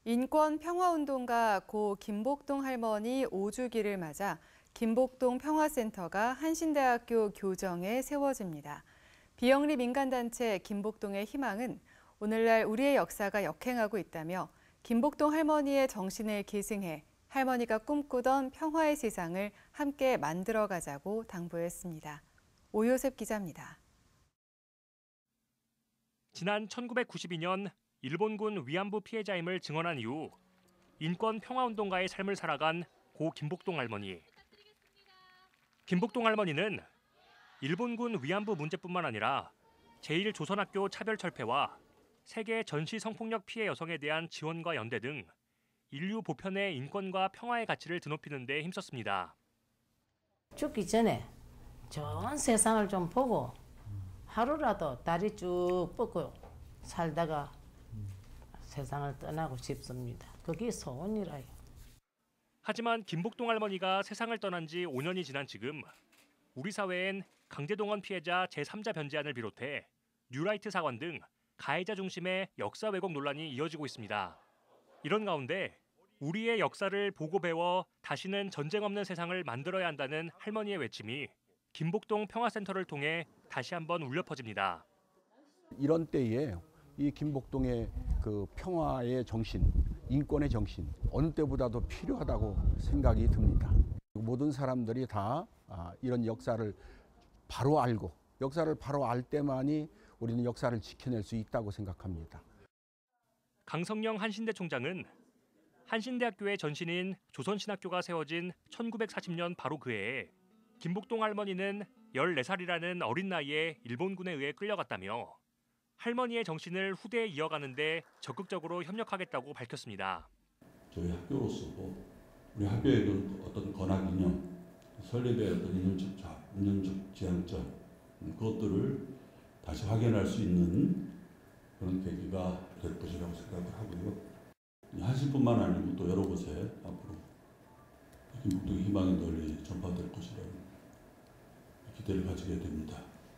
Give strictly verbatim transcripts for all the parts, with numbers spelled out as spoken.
인권 평화운동가 고 김복동 할머니 오주기를 맞아 김복동 평화센터가 한신대학교 교정에 세워집니다. 비영리 민간단체 김복동의 희망은 오늘날 우리의 역사가 역행하고 있다며 김복동 할머니의 정신을 계승해 할머니가 꿈꾸던 평화의 세상을 함께 만들어가자고 당부했습니다. 오요셉 기자입니다. 지난 천구백구십이 년 일본군 위안부 피해자임을 증언한 이후 인권 평화운동가의 삶을 살아간 고 김복동 할머니. 김복동 할머니는 일본군 위안부 문제뿐만 아니라 제일 조선학교 차별철폐와 세계 전시 성폭력 피해 여성에 대한 지원과 연대 등 인류 보편의 인권과 평화의 가치를 드높이는 데 힘썼습니다. 죽기 전에 전 세상을 좀 보고 하루라도 다리 쭉 뻗고 살다가 세상을 떠나고 싶습니다. 그게 소원이라요. 하지만 김복동 할머니가 세상을 떠난 지 오 년이 지난 지금 우리 사회엔 강제동원 피해자 제삼자 변제안을 비롯해 뉴라이트 사건 등 가해자 중심의 역사 왜곡 논란이 이어지고 있습니다. 이런 가운데 우리의 역사를 보고 배워 다시는 전쟁 없는 세상을 만들어야 한다는 할머니의 외침이 김복동 평화센터를 통해 다시 한번 울려 퍼집니다. 이런 때에 이 김복동의 그 평화의 정신, 인권의 정신 어느 때보다도 필요하다고 생각이 듭니다. 모든 사람들이 다 이런 역사를 바로 알고 역사를 바로 알 때만이 우리는 역사를 지켜낼 수 있다고 생각합니다. 강성영 한신대 총장은 한신대학교의 전신인 조선신학교가 세워진 천구백사십 년 바로 그 해에 김복동 할머니는 열네 살이라는 어린 나이에 일본군에 의해 끌려갔다며 할머니의 정신을 후대에 이어가는 데 적극적으로 협력하겠다고 밝혔습니다. 저희 학교로서도 우리 학교의 어떤 건학 이념, 설립의 어떤 이념적, 이념적 지향점 그것들을 다시 확인할 수 있는 그런 계기가 될 것이라고 생각을 하고요. 한신뿐만 아니고 또 여러 곳에 앞으로 김복동의 희망이 널리 전파될 것이라는 기대를 가지게 됩니다.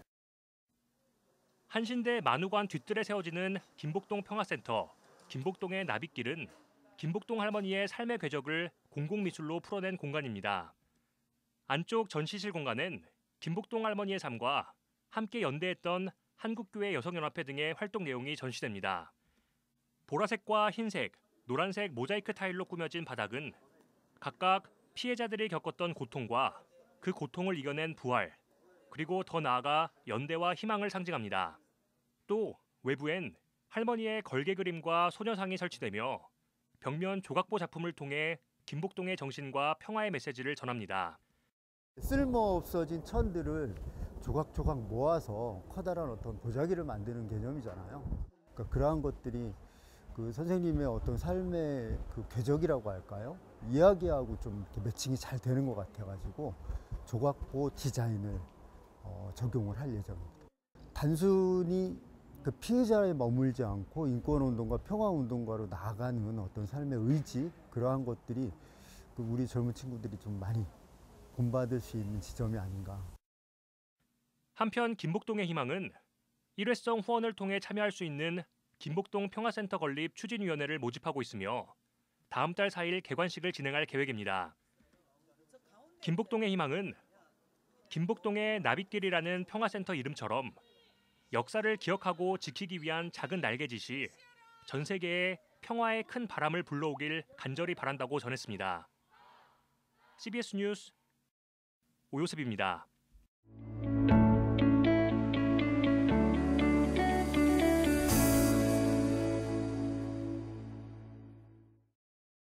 한신대 만우관 뒤뜰에 세워지는 김복동 평화센터, 김복동의 나빗길은 김복동 할머니의 삶의 궤적을 공공미술로 풀어낸 공간입니다. 안쪽 전시실 공간엔 김복동 할머니의 삶과 함께 연대했던 한국교회 여성연합회 등의 활동 내용이 전시됩니다. 보라색과 흰색, 노란색 모자이크 타일로 꾸며진 바닥은 각각 피해자들이 겪었던 고통과 그 고통을 이겨낸 부활, 그리고 더 나아가 연대와 희망을 상징합니다. 또 외부엔 할머니의 걸개 그림과 소녀상이 설치되며 벽면 조각보 작품을 통해 김복동의 정신과 평화의 메시지를 전합니다. 쓸모없어진 천들을 조각조각 모아서 커다란 어떤 보자기를 만드는 개념이잖아요. 그러니까 그러한 것들이 그 선생님의 어떤 삶의 그 궤적이라고 할까요? 이야기하고 좀 이렇게 매칭이 잘 되는 것 같아가지고 조각보 디자인을 어, 적용을 할 예정입니다. 단순히 그 피해자에 머물지 않고 인권운동가, 평화운동가로 나아가는 어떤 삶의 의지, 그러한 것들이 그 우리 젊은 친구들이 좀 많이 본받을 수 있는 지점이 아닌가. 한편 김복동의 희망은 일회성 후원을 통해 참여할 수 있는 김복동 평화센터 건립 추진위원회를 모집하고 있으며 다음 달 사 일 개관식을 진행할 계획입니다. 김복동의 희망은 김복동의 나빗길이라는 평화센터 이름처럼 역사를 기억하고 지키기 위한 작은 날개짓이 전 세계에 평화의 큰 바람을 불러오길 간절히 바란다고 전했습니다. 씨비에스 뉴스 오요셉입니다.